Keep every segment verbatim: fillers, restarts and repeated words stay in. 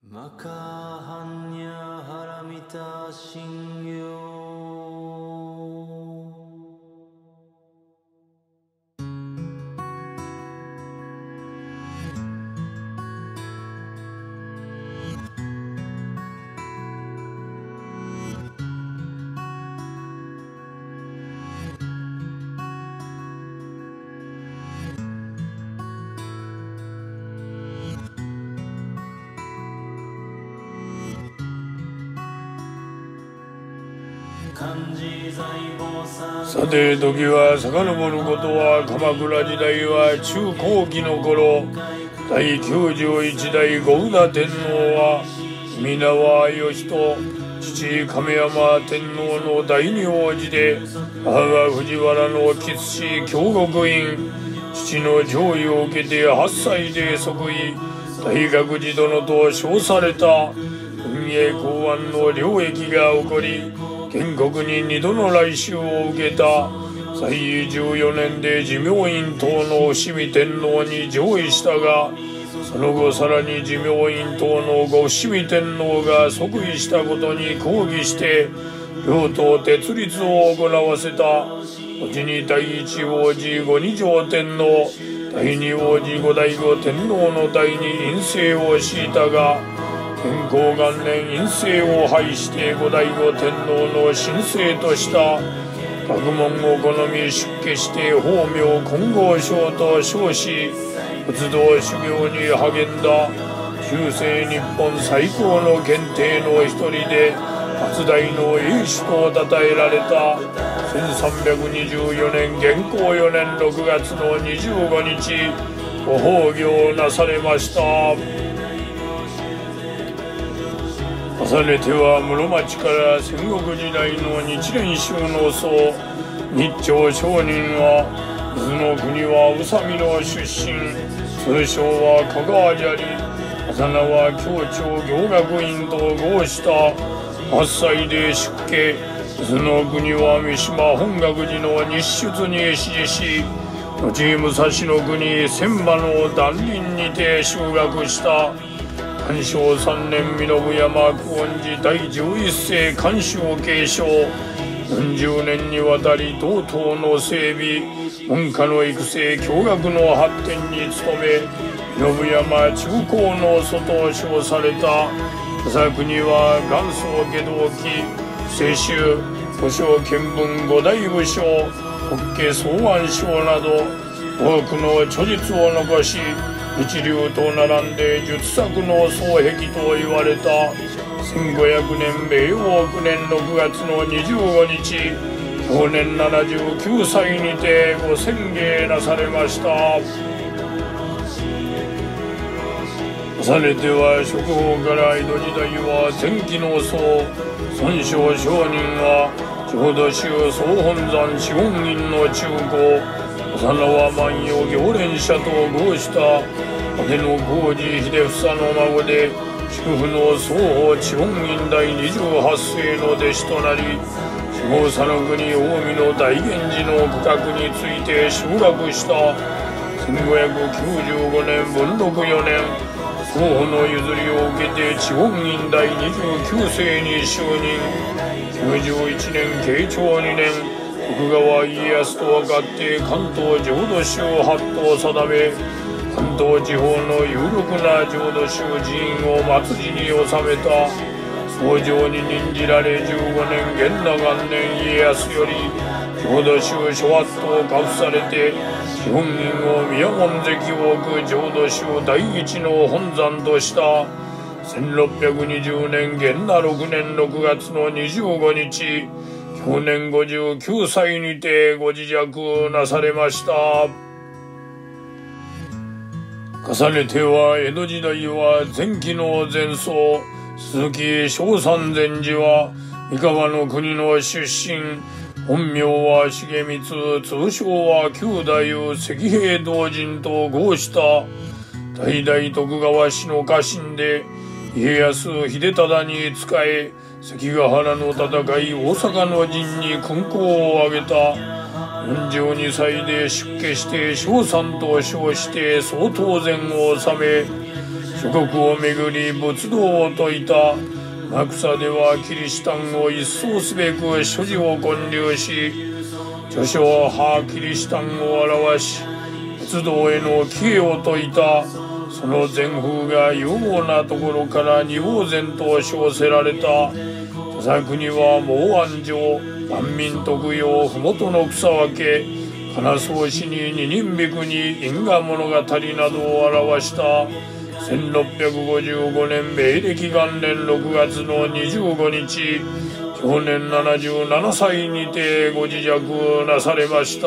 マカハンニャハラミタ信行。 さて時は遡ることは鎌倉時代は中後期の頃、第きゅうじゅういち代後宇田天皇は皆川義と父亀山天皇の第二王子で、母が藤原の吉氏京極院、父の上位を受けてはっさいで即位、大覚寺殿と称された。運営公安の領域が起こり、建国に二度の来襲を受けた。在位じゅうよねんで持明院等の伏見天皇に上位したが、その後さらに持明院等のご伏見天皇が即位したことに抗議して両党決立を行わせた。後に第一王子後二条天皇、第二王子後醍醐天皇の代に院政を敷いたが、天保元年院政を廃して後醍醐天皇の新政とした。学問を好み出家して法名金剛将と称し、仏道修行に励んだ。中世日本最高の検定の一人で初代の英主と称えられた。せんさんびゃくにじゅうよねん元弘よねんろくがつのにじゅうごにちご崩御なされました。重ねては室町から戦国時代の日蓮宗の僧日朝上人は、伊豆の国は宇佐美の出身、通称は香川砂利、あだ名は京町行学院と号した。はっさいで出家、伊豆の国は三島本覚寺の日出に師事し、後武蔵の国千葉の断林にて修学した。寛正さんねん身延山久遠寺第じゅういっ世寛正継承、よんじゅうねんにわたり道東の整備、門下の育成、教学の発展に努め、身延山中高の祖と称された。作には元宗下道記、清舟、古書見聞五大武将、法華双腕章など多くの著述を残し、一流と並んで術作の双璧と言われた。せんごひゃくねん明王くねんろくがつのにじゅうごにち、享年ななじゅうきゅうさいにてご遷芸なされました。重ねては職法から江戸時代は前期の僧孫正上人は浄土宗総本山四本院の中高、幼は万葉行蓮社と号した姉の皇子秀房の孫で、祝福の双方知本院第にじゅうはっ世の弟子となり、下総の国近江の大源氏の区画について修学した。せんごひゃくきゅうじゅうごねん文禄よねん、双方の譲りを受けて知本院第にじゅうきゅう世に就任。きゅうじゅういちねん慶長にねん、徳川家康と分かって関東浄土宗法度を定め、関東地方の有力な浄土宗寺院を末寺に収めた。僧正に任じられじゅうごねん元和元年、家康より浄土宗諸法度を下付されて、基本院を宮門関を置く浄土宗第一の本山とした。せんろっぴゃくにじゅうねん元和ろくねんろくがつのにじゅうごにち、享年ごじゅうきゅうさいにてご自寂なされました。重ねては江戸時代は前期の前宗鈴木正三禅師は三河の国の出身、本名は重光、通称は九太夫石兵道人と号した。代々徳川氏の家臣で、家康秀忠に仕え、関ヶ原の戦い大阪の陣に勲功を挙げた。よんじゅうにさいで出家して正三と称して総統前を治め、 諸国を巡り仏道を説いた。天草ではキリシタンを一掃すべく所持を建立し、著書派キリシタンを表し、仏道への帰依を説いた。その全風が有望なところから二房然と称せられた。著作には孟安城、万民徳用、麓の草分け、金宗氏に二人びくに因果物語などを表した。せんろっぴゃくごじゅうごねん明暦元年ろくがつのにじゅうごにち、享年ななじゅうななさいにてご自寂なされました。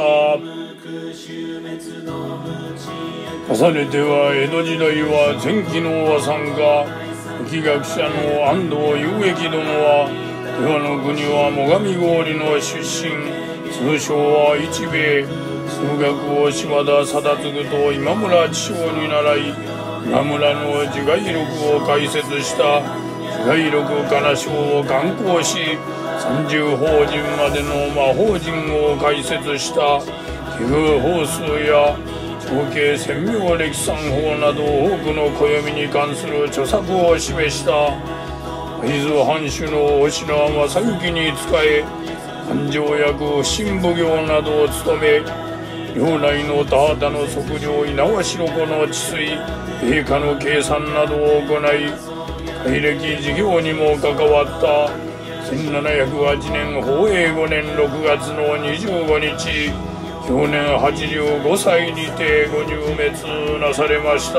重ねては江戸時代は前期の和算家、易学者の安藤雄益殿は、出羽の国は最上郡の出身、通称は一兵衛、数学を島田貞次と今村知将に習い、今村の自害録を解説した自害録金章を刊行し、三十法人までの魔法陣を解説した奇遇法数や長慶千妙歴算法など多くの暦に関する著作を示した。会津藩主の大白正行に仕え、勘定役不審奉行などを務め、領内の田畑の測量猪苗代湖の治水、陛下の計算などを行い、改暦事業にも関わった。せんななひゃくはちねん宝永ごねんろくがつのにじゅうごにち、享年はちじゅうごさいにてご入滅なされました。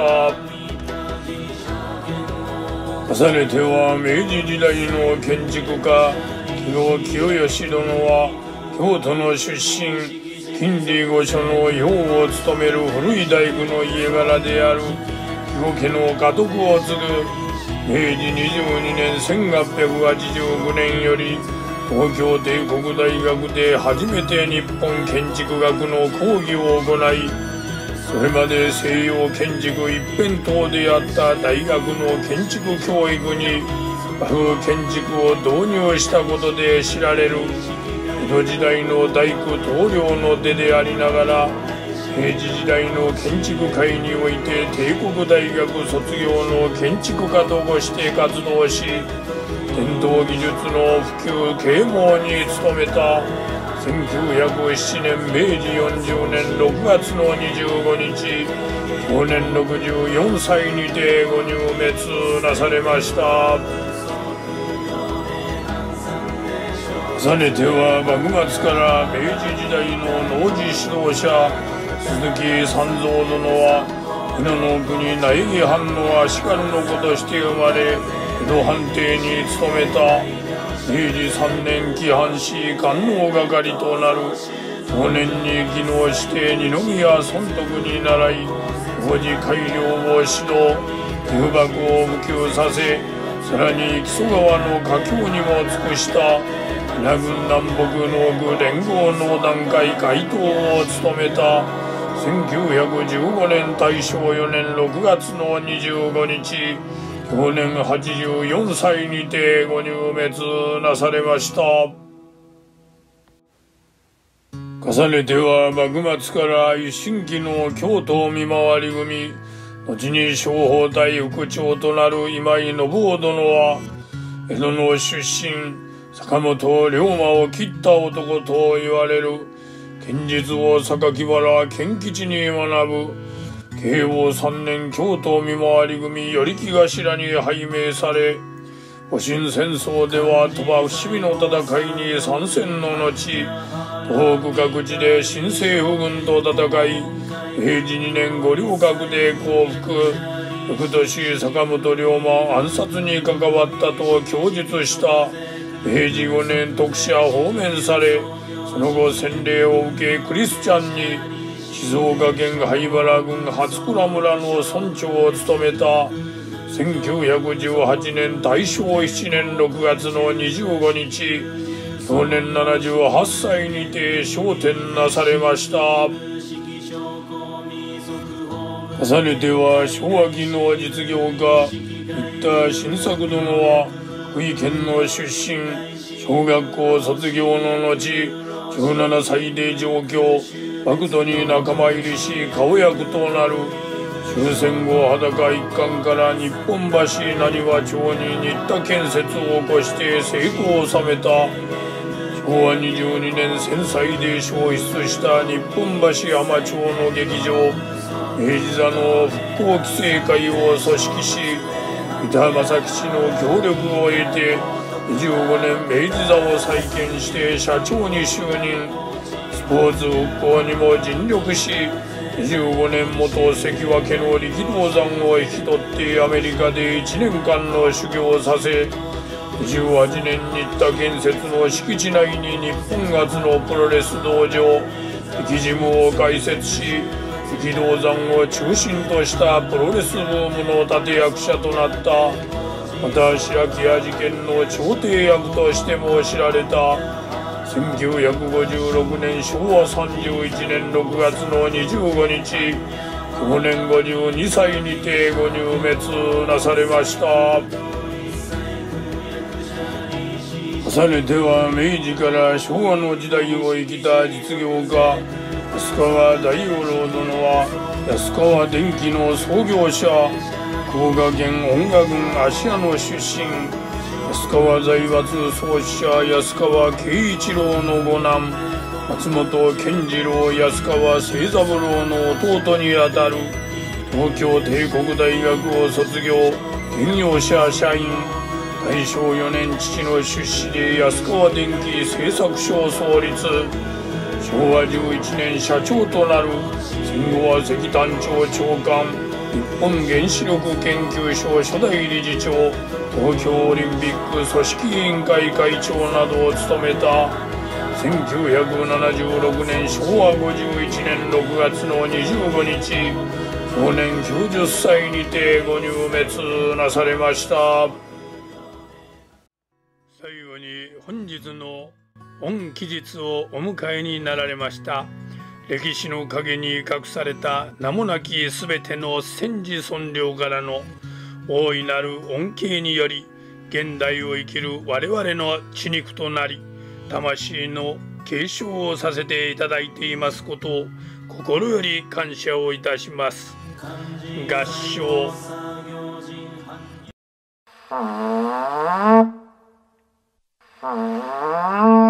重ねては明治時代の建築家木戸清義殿は、京都の出身、金利御所の用を務める古い大工の家柄である木戸家の家督を継ぐめいじにじゅうにねんせんはっぴゃくはちじゅうごねんより、東京帝国大学で初めて日本建築学の講義を行い、それまで西洋建築一辺倒であった大学の建築教育に和風建築を導入したことで知られる江戸時代の大工棟梁の出でありながら、明治時代の建築界において帝国大学卒業の建築家として活動し、伝統技術の普及啓蒙に努めた。せんきゅうひゃくななねん明治よんじゅうねんろくがつのにじゅうごにち、享年ろくじゅうよんさいにてご入滅なされました。重ねては幕末から明治時代の農事指導者鈴木三蔵殿は、日野の国苗木藩の足軽の子として生まれ、江戸藩邸に勤めた。めいじさんねん紀藩士官能係となる。同年に技能して二宮尊徳に習い、工事改良を指導、油爆を普及させ、さらに木曽川の架橋にも尽くした。稲郡南北農具連合農団会会頭を務めた。せんきゅうひゃくじゅうごねん大正よねんろくがつのにじゅうごにち、享年はちじゅうよんさいにてご入滅なされました。重ねては幕末から一新期の京都見回り組、後に商法大副長となる今井信夫殿は、江戸の出身、坂本龍馬を切った男と言われる。剣術を榊原賢吉に学ぶ。慶応さんねん京都見回り組頼木頭に拝命され、戊辰戦争では鳥羽伏見の戦いに参戦の後、東北各地で新政府軍と戦い、明治にねん五稜郭で降伏。翌年坂本龍馬暗殺に関わったと供述した。明治ごねん特赦放免され、その後洗礼を受けクリスチャンに、静岡県灰原郡初倉村の村長を務めた。せんきゅうひゃくじゅうはちねん大正しちねんろくがつのにじゅうごにち、享年ななじゅうはっさいにて昇天なされました。重ねては昭和期の実業家新田新作殿は、福井県の出身、小学校卒業の後、じゅうななさいで上京、幕府に仲間入りし顔役となる。 終戦後裸一貫から日本橋浪速町に新田建設を起こして成功を収めた。しょうわにじゅうにねん戦災で焼失した日本橋浜町の劇場明治座の復興規制会を組織し、板正吉の協力を得てにじゅうごねん明治座を再建して社長に就任。スポーツ復興にも尽力し、にじゅうごねん元関脇の力道山を引き取ってアメリカでいちねんかんの修行をさせ、にじゅうはちねん新田建設の敷地内に日本初のプロレス道場力ジムを開設し、力道山を中心としたプロレスブームの立役者となった。また白木屋事件の調停役としても知られた。せんきゅうひゃくごじゅうろくねんしょうわさんじゅういちねんろくがつのにじゅうごにち享年ごじゅうにさいにてご入滅なされました。重ねては明治から昭和の時代を生きた実業家安川大五郎殿は安川電機の創業者、福岡県恩賀郡芦屋の出身、安川財閥創始者安川慶一郎の五男、松本健次郎安川清三郎の弟にあたる。東京帝国大学を卒業、兼業者社員。大正よねん父の出資で安川電機製作所を創立。しょうわじゅういちねん社長となる。戦後は石炭庁長官、日本原子力研究所初代理事長、東京オリンピック組織委員会会長などを務めた。せんきゅうひゃくななじゅうろくねんしょうわごじゅういちねんろくがつのにじゅうごにち享年きゅうじゅっさいにてご入滅なされました。最後に本日の御期日をお迎えになられました。歴史の陰に隠された名もなきすべての先祖尊陵からの大いなる恩恵により、現代を生きる我々の血肉となり魂の継承をさせていただいていますことを心より感謝をいたします。合唱。 あー